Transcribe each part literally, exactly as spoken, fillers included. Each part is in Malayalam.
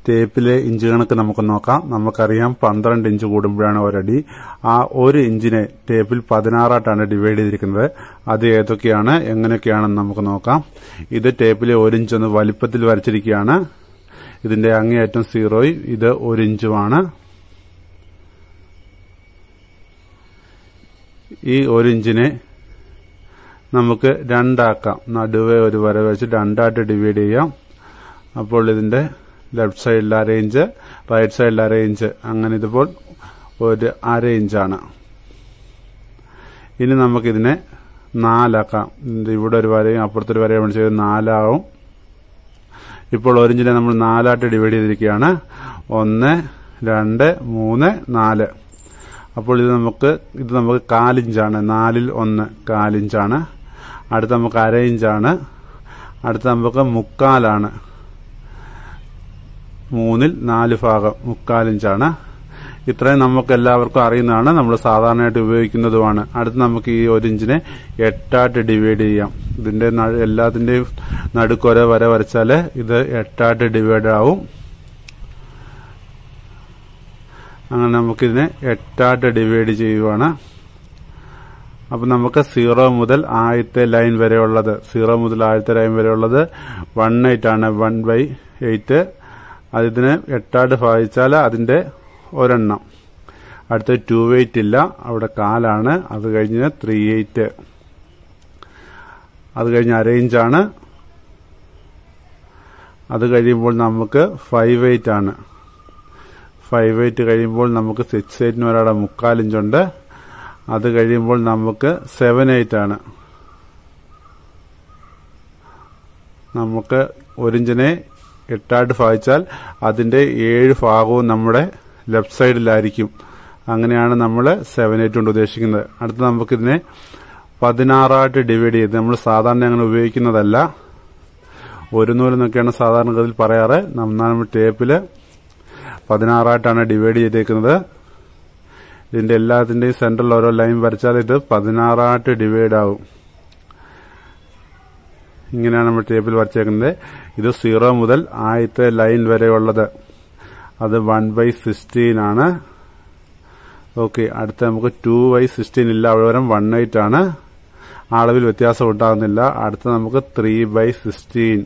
ടേപ്പിലെ ഇഞ്ച് കണക്ക് നമുക്ക് നോക്കാം. നമുക്കറിയാം പന്ത്രണ്ട് ഇഞ്ച് കൂടുമ്പോഴാണ് ഒരടി. ആ ഒരു ഇഞ്ചിനെ ടേപ്പിൽ പതിനാറായിട്ടാണ് ഡിവൈഡ് ചെയ്തിരിക്കുന്നത്. അത് ഏതൊക്കെയാണ്, എങ്ങനെയൊക്കെയാണെന്ന് നമുക്ക് നോക്കാം. ഇത് ടേപ്പിലെ ഒരു ഇഞ്ച് ഒന്ന് വലിപ്പത്തിൽ വരച്ചിരിക്കുകയാണ്. ഇതിന്റെ അങ്ങേയറ്റം സീറോയും ഇത് ഒരു ഇഞ്ചുമാണ്. ഈ ഒരു ഇഞ്ചിനെ നമുക്ക് രണ്ടാക്കാം. നടുവേ ഒരു വര വെച്ച് രണ്ടായിട്ട് ഡിവൈഡ് ചെയ്യാം. അപ്പോൾ ഇതിന്റെ ലെഫ്റ്റ് സൈഡിൽ അര ഇഞ്ച്, റൈറ്റ് സൈഡിൽ അര ഇഞ്ച്, അങ്ങനെ ഇതുപോലെ ഒരു അര ഇഞ്ചാണ്. ഇനി നമുക്കിതിനെ നാലാക്കാം. ഇവിടെ ഒരു വരയും അപ്പുറത്തൊരു വരയും നമ്മൾ ചെയ്ത് നാലാവും. ഇപ്പോൾ ഒരു ഇഞ്ചിനെ നമ്മൾ നാലായിട്ട് ഡിവൈഡ് ചെയ്തിരിക്കുകയാണ്. ഒന്ന്, രണ്ട്, മൂന്ന്, നാല്. അപ്പോൾ ഇത് നമുക്ക് ഇത് നമുക്ക് കാലിഞ്ചാണ്. നാലിൽ ഒന്ന് കാലിഞ്ചാണ്. അടുത്ത നമുക്ക് അര ഇഞ്ചാണ്. അടുത്ത നമുക്ക് മുക്കാലാണ്. മൂന്നിൽ നാല് ഭാഗം മുക്കാലിഞ്ചാണ്. ഇത്രയും നമുക്ക് എല്ലാവർക്കും അറിയുന്നതാണ്, നമ്മൾ സാധാരണയായിട്ട് ഉപയോഗിക്കുന്നതുമാണ്. അടുത്ത് നമുക്ക് ഈ ഒരു ഇഞ്ചിനെ എട്ടായിട്ട് ഡിവൈഡ് ചെയ്യാം. ഇതിന്റെ എല്ലാത്തിന്റെയും നടുക്കൊര വര വരച്ചാല് ഇത് എട്ടായിട്ട് ഡിവൈഡ് ആവും. അങ്ങനെ നമുക്കിതിനെ എട്ടായിട്ട് ഡിവൈഡ് ചെയ്യുവാണ്. അപ്പൊ നമുക്ക് സീറോ മുതൽ ആദ്യത്തെ ലൈൻ വരെയുള്ളത് സീറോ മുതൽ ആദ്യത്തെ ലൈൻ വരെയുള്ളത് വൺ എയ്റ്റ് ആണ്. One by eight. അതിന് എട്ടായിട്ട് ഭാഗിച്ചാൽ അതിന്റെ ഒരെണ്ണം. അടുത്ത ടു എയ്റ്റ് ഇല്ല, അവിടെ കാലാണ്. അത് കഴിഞ്ഞ് ത്രീ എയ്റ്റ്. അത് കഴിഞ്ഞ് അര ഇഞ്ചാണ്. അത് കഴിയുമ്പോൾ നമുക്ക് ഫൈവ് എയ്റ്റ് ആണ്. ഫൈവ് എയ്റ്റ് കഴിയുമ്പോൾ നമുക്ക് സിക്സ് എയ്റ്റിന് ഒരാടെ മുക്കാലിഞ്ചുണ്ട്. അത് കഴിയുമ്പോൾ നമുക്ക് സെവൻ എയ്റ്റ് ആണ്. നമുക്ക് ഒരിഞ്ചിനെ എട്ടായിട്ട് ഭാഗിച്ചാൽ അതിന്റെ ഏഴ് ഭാഗവും നമ്മുടെ ലെഫ്റ്റ് സൈഡിലായിരിക്കും. അങ്ങനെയാണ് നമ്മൾ സെവൻ എയ്റ്റ് കൊണ്ട് ഉദ്ദേശിക്കുന്നത്. അടുത്ത് നമുക്കിതിനെ പതിനാറായിട്ട് ഡിവൈഡ് ചെയ്ത്, നമ്മൾ സാധാരണ അങ്ങനെ ഉപയോഗിക്കുന്നതല്ല, ഒരു നൂലെന്നൊക്കെയാണ് സാധാരണഗതിയിൽ പറയാറ്. നമ്മൾ ടേപ്പില് പതിനാറായിട്ടാണ് ഡിവൈഡ് ചെയ്തേക്കുന്നത്. ഇതിന്റെ എല്ലാത്തിന്റെയും സെന്ററിൽ ഓരോ ലൈൻ വരച്ചാൽ ഇത് പതിനാറായിട്ട് ഡിവൈഡ് ആവും. ഇങ്ങനെയാണ് നമ്മൾ ടേപ്പിൽ വരച്ചേക്കുന്നത്. ഇത് സീറോ മുതൽ ആദ്യത്തെ ലൈൻ വരെയുള്ളത് അത് വൺ ബൈ സിക്സ്റ്റീൻ ആണ്. ഓക്കെ, അടുത്ത നമുക്ക് ടു ബൈ സിക്സ്റ്റീൻ ഇല്ല, അവിടെ വരെ വൺ എയ്റ്റ് ആണ്. അളവിൽ വ്യത്യാസം ഉണ്ടാകുന്നില്ല. അടുത്ത നമുക്ക് ത്രീ ബൈ സിക്സ്റ്റീൻ.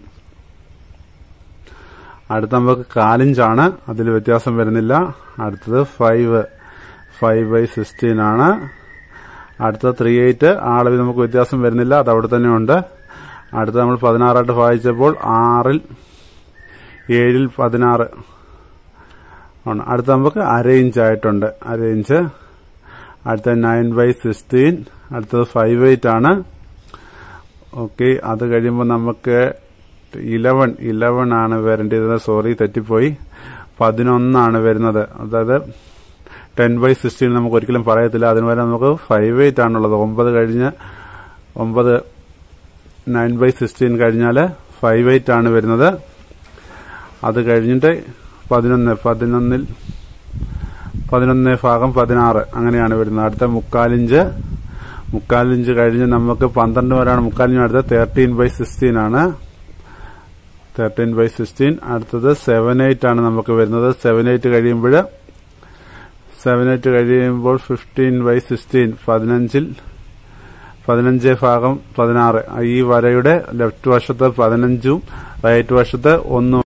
അടുത്ത നമുക്ക് കാലിഞ്ചാണ്, അതിൽ വ്യത്യാസം വരുന്നില്ല. അടുത്തത് ഫൈവ് ഫൈവ് ബൈ സിക്സ്റ്റീൻ ആണ്. അടുത്ത ത്രീ എയ്റ്റ്, അളവിൽ നമുക്ക് വ്യത്യാസം വരുന്നില്ല, അത് അവിടെ തന്നെ ഉണ്ട്. അടുത്ത നമ്മൾ പതിനാറായിട്ട് ഭാഗിച്ചപ്പോൾ ആറിൽ ഏഴിൽ പതിനാറ് ആണ്. അടുത്ത നമുക്ക് അര ഇഞ്ച് ആയിട്ടുണ്ട്, അര ഇഞ്ച്. അടുത്ത നയൻ ബൈ സിക്സ്റ്റീൻ. അടുത്തത് ഫൈവ് എയ്റ്റ് ആണ്. ഓക്കെ, അത് കഴിയുമ്പോൾ നമുക്ക് ഇലവൻ ഇലവൻ ആണ് വരേണ്ടത്. സോറി, തെറ്റിപ്പോയി. പതിനൊന്നാണ് വരുന്നത്. അതായത് ടെൻ ബൈ സിക്സ്റ്റീൻ നമുക്ക് ഒരിക്കലും പറയത്തില്ല. അതിന് വരെ നമുക്ക് ഫൈവ് എയ്റ്റ് ആണുള്ളത്. ഒമ്പത് കഴിഞ്ഞ് ഒമ്പത് നയൻ ബൈ സിക്സ്റ്റീൻ കഴിഞ്ഞാൽ ഫൈവ് എയ്റ്റ് ആണ് വരുന്നത്. അത് കഴിഞ്ഞിട്ട് പതിനൊന്ന് പതിനൊന്നിൽ പതിനൊന്ന് ഭാഗം പതിനാറ് അങ്ങനെയാണ് വരുന്നത്. അടുത്ത മുക്കാലിഞ്ച് മുക്കാലിഞ്ച് കഴിഞ്ഞ് നമുക്ക് പന്ത്രണ്ട് വരെയാണ് മുക്കാലിഞ്ച്. അടുത്ത തേർട്ടീൻ ബൈ സിക്സ്റ്റീൻ ആണ്. Thirteen by sixteen. അടുത്തത് സെവൻ എയ്റ്റ് ആണ് നമുക്ക് വരുന്നത്. സെവൻ എയ്റ്റ് കഴിയുമ്പോൾ സെവൻ എയ്റ്റ് കഴിയുമ്പോൾ ഫിഫ്റ്റീൻ ബൈ സിക്സ്റ്റീൻ. പതിനഞ്ചിൽ പതിനഞ്ച് ഭാഗം പതിനാറ്. ഈ വരയുടെ ലെഫ്റ്റ് വശത്ത് പതിനഞ്ചും റൈറ്റ് വശത്ത് ഒന്നും